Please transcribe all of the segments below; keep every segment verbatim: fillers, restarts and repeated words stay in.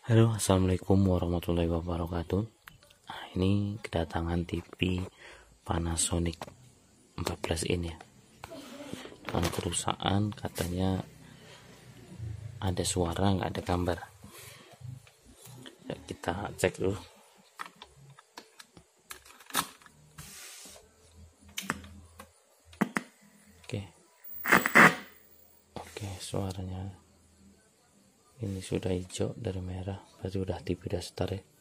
Halo, assalamualaikum warahmatullahi wabarakatuh. Nah, ini kedatangan T V Panasonic empat belas in ya. Dengan kerusakan katanya ada suara nggak ada gambar. Ya, kita cek dulu. Oke, oke suaranya. Ini sudah hijau dari merah, berarti udah T V udah start ya.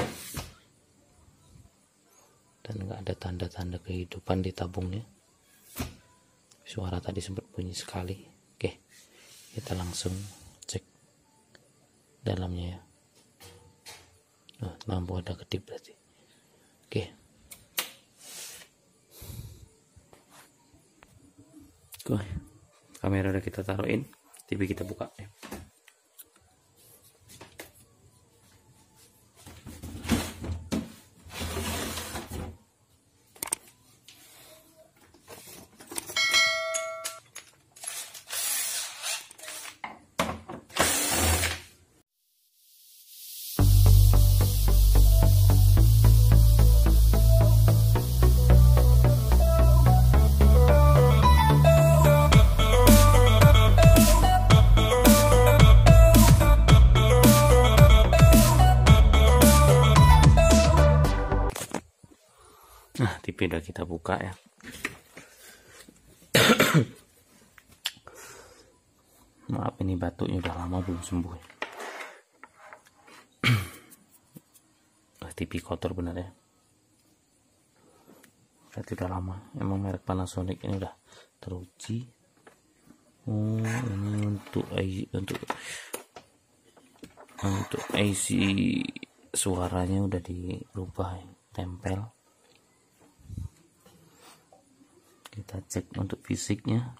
Dan nggak ada tanda-tanda kehidupan di tabungnya. Suara tadi sempat bunyi sekali. Oke, kita langsung cek dalamnya ya. Nah, lampu ada kedip berarti. Oke. Oke, kamera udah kita taruhin, T V kita buka ya. Nah, T V udah kita buka ya. Maaf, ini batuknya udah lama belum sembuh. T V kotor benar ya. Berarti udah lama. Emang merek Panasonic ini udah teruji. Oh, ini untuk untuk untuk A C suaranya udah dirubah ya. Tempel. Kita cek untuk fisiknya.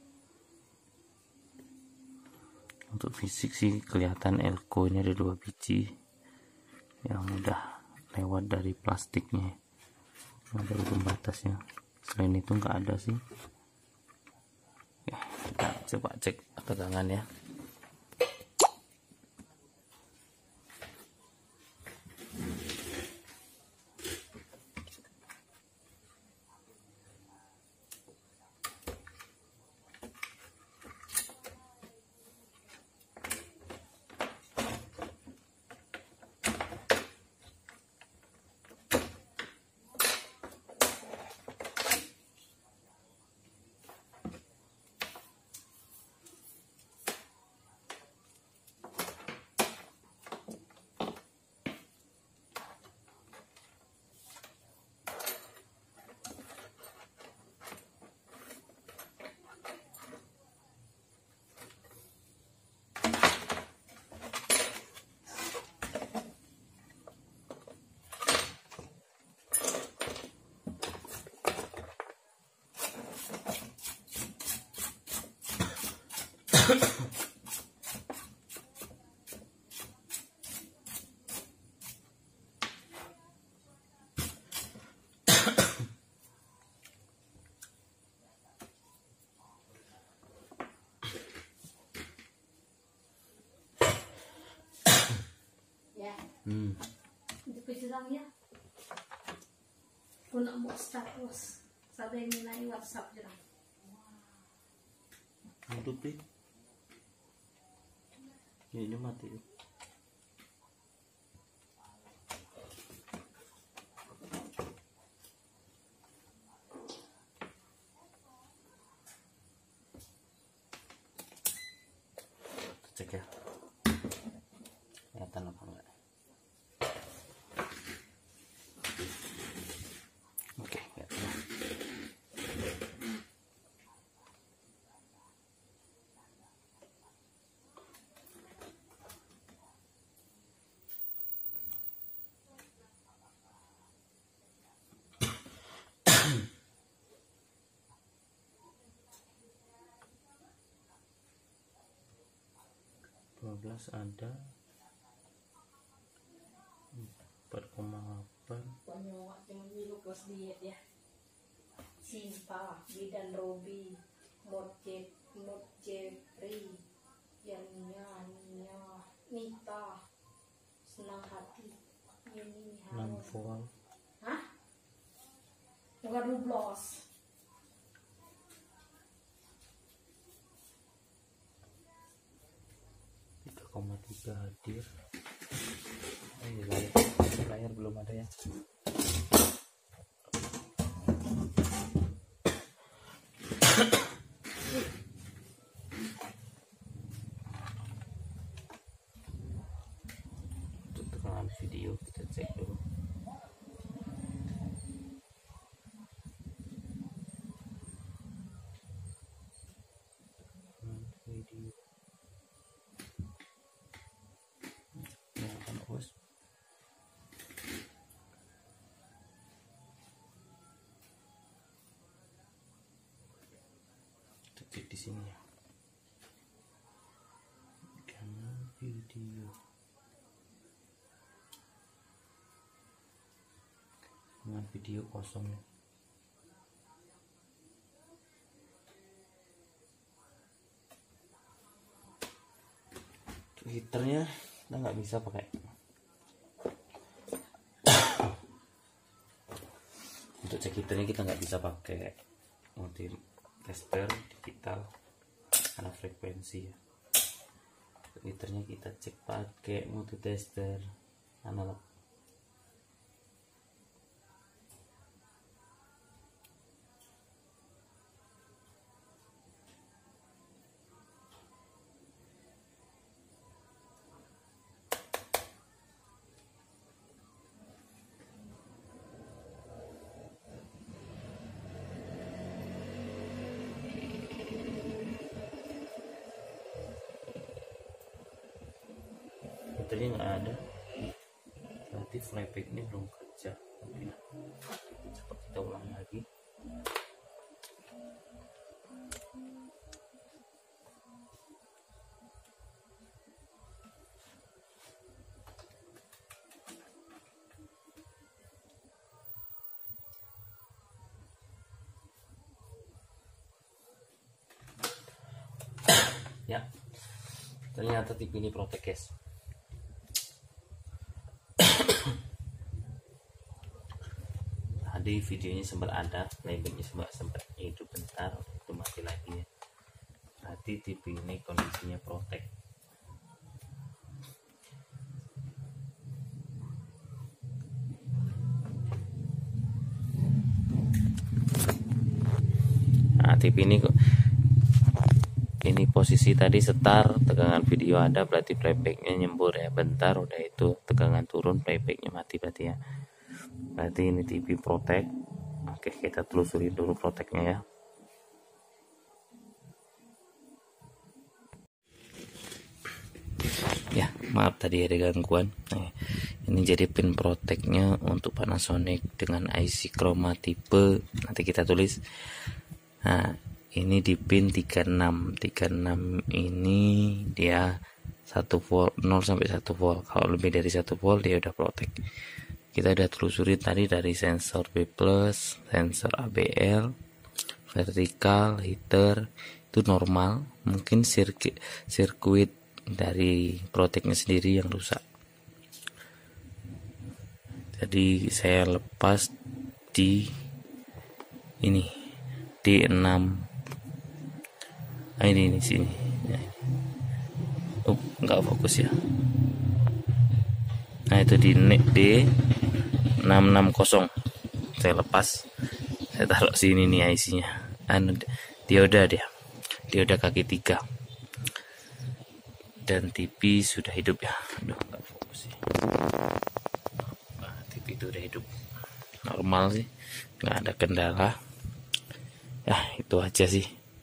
Untuk fisik sih kelihatan elko ini ada dua biji yang udah lewat dari plastiknya, ada ujung batasnya. Selain itu nggak ada sih. Oke, kita coba cek tegangan ya. Hmm. Hindi ko lang ya. Kung mo status, sabi niya na i-WhatsApp dyan. Untuk beli? Ya ini mati. Cek ya. Kelihatan apa enggak? Oke, ya. dua belas ada empat koma delapan. Panyawa cuma nilukos diet ya. Simpa, Bidan Robi, Morcet, Morcetri, Yania, Nia, Nita, senang hati. Ini enam harus. volt. Hah? Bukan dublos. tiga koma tiga hadir. Ini layar, layar belum ada ya. Untuk tekanan video kita cek dulu. Video. Nyalakan O S. Kita cek di sini ya. Karena video. Dengan video kosong nih. Heaternya kita nggak bisa pakai. Untuk cek heaternya kita nggak bisa pakai multi tester digital karena frekuensi ya. Untuk heaternya kita cek pakai multi tester analog. Tadi nggak ada, berarti flyback ini belum kerja. Coba kita ulang lagi. Ya, ternyata T V ini protek guys. Tadi videonya sempat ada, playbacknya sempat sempat hidup bentar, itu mati lagi ya. Berarti T V ini kondisinya protek. Nah, T V ini kok ini posisi tadi setar, tegangan video ada, berarti playbacknya nyembur ya. Bentar udah itu tegangan turun, playbacknya mati berarti ya. Berarti ini T V protek. Oke, kita telusuri dulu proteknya ya. Ya, maaf tadi ada gangguan. Nah, ini jadi pin proteknya untuk Panasonic dengan I C chroma tipe. Nanti kita tulis. Nah, ini di pin tiga puluh enam. tiga puluh enam ini dia satu volt, nol sampai satu volt. Kalau lebih dari satu volt dia udah protek. Kita udah telusuri tadi dari sensor B plus, sensor A B L, vertikal, heater itu normal. Mungkin sirkuit sirkuit dari proteknya sendiri yang rusak. Jadi saya lepas di ini D enam. Nah, ini ini sini. Oh, enggak fokus ya. Nah, itu di D enam enam nol. Saya lepas. Saya taruh sini nih I C-nya. Anu dioda dia. Dioda kaki tiga. Dan T V sudah hidup ya. Aduh, enggak fokus sih. Nah, T V itu udah hidup. Normal sih. Enggak ada kendala. Ya, itu aja sih.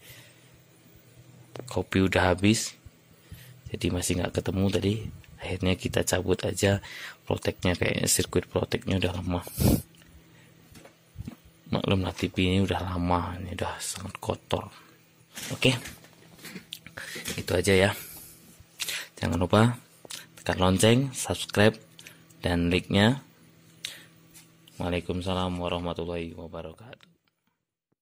Kopi udah habis. Jadi masih nggak ketemu tadi. Akhirnya kita cabut aja proteknya, kayak sirkuit proteknya udah lama. Maklum lah, T V ini udah lama, ini udah sangat kotor. Oke, itu aja ya. Jangan lupa tekan lonceng, subscribe, dan like-nya. Waalaikumsalam warahmatullahi wabarakatuh.